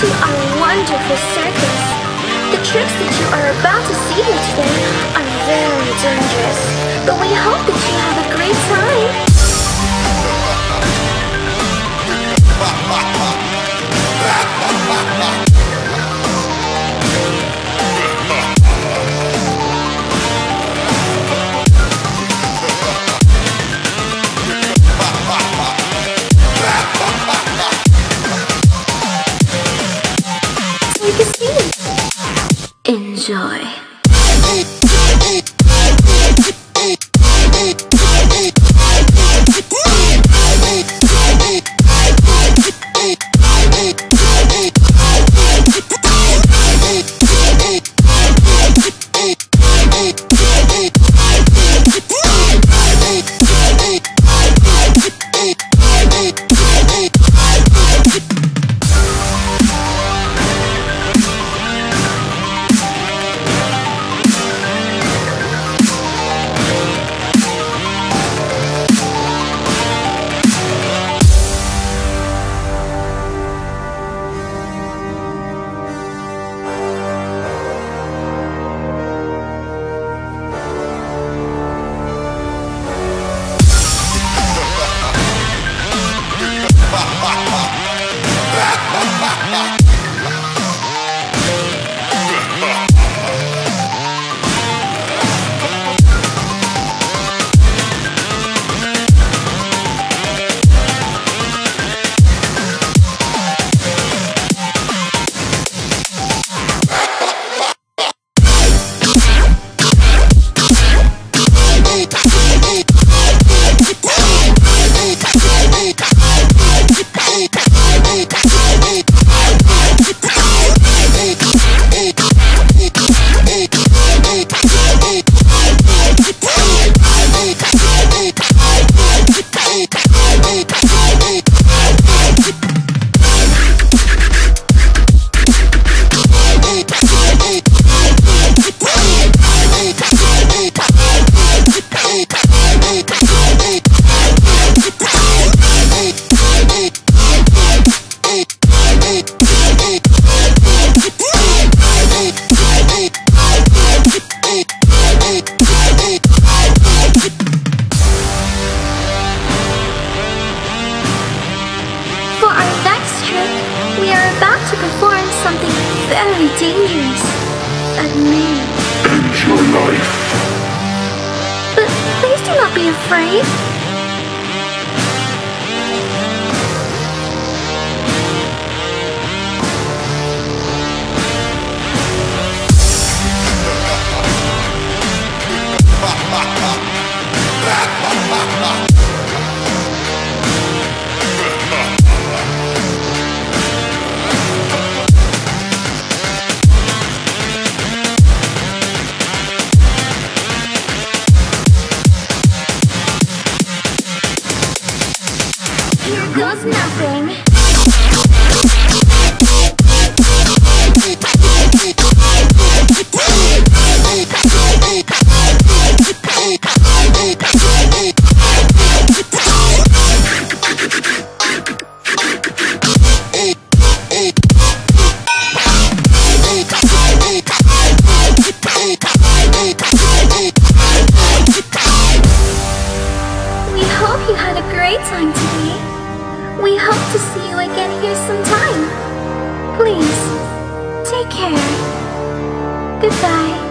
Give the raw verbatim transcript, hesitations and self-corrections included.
to our wonderful circus. The tricks that you are about to see here today are very dangerous, but we hope that you have a great time. Take a seat. Enjoy. We are about to perform something very dangerous. Admit. End your life. But please do not be afraid. Here goes nothing. We hope you had a great time today. We hope to see you again here sometime. Please, take care. Goodbye.